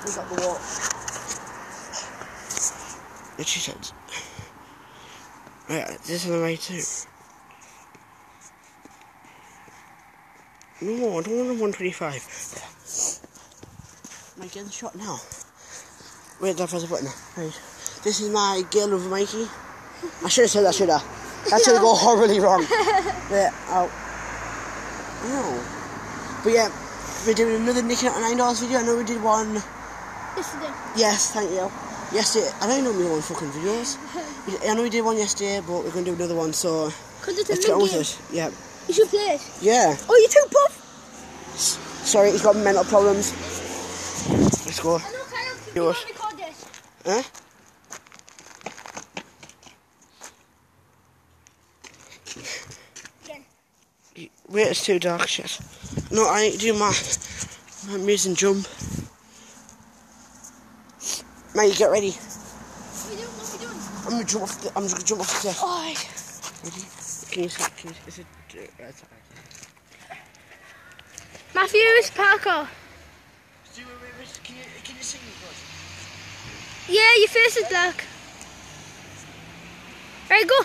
We got the walk. What she said. Right, this is the way too. No, I don't want a 125. Am I getting the shot now? Wait, don't press the button. Right. This is my girl over Mikey. I should have said that, should I? That's going to go horribly wrong. Wait, oh. No. But yeah, we're doing another Nicky at $9 video. I know we did one. Yesterday. Yes, thank you. Yesterday, I don't know me one fucking videos. I know we did one yesterday, but we're going to do another one, so Because let's get on with it. Yeah. You should play it. Yeah. Oh, you're too puff. Sorry, he's got mental problems. Let's go. I know, Kyle. You Do don't it. record this. Huh? Again. Wait, it's too dark, shit. No, I need to do my amazing jump. Mate, get ready. What are you doing? What are you doing? I'm gonna jump off the. I'm just gonna jump off the cliff. Oh, Ready? Can you see? Is it? It's alright. Matthew's parkour. Can you see me, bud? Yeah, your face is black. Right, go.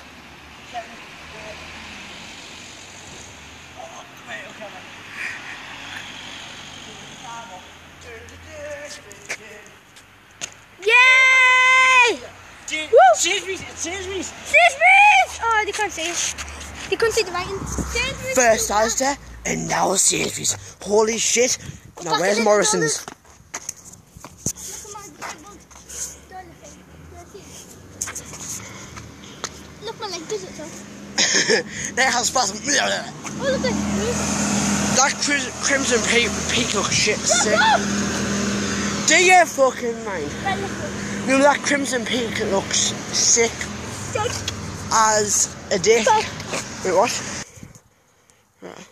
Yay! Save me! Save me! Save me! Oh, they can't see it. They couldn't see the writing. First Asda, and now Sainsbury's. Holy shit! Now where's Morrison's? Look, my leg does it so. That has spasm. Oh, look at That crimson peacock shit sick. Do you fucking mind? No, that crimson peacock looks sick as a dick. Wait, what? Right.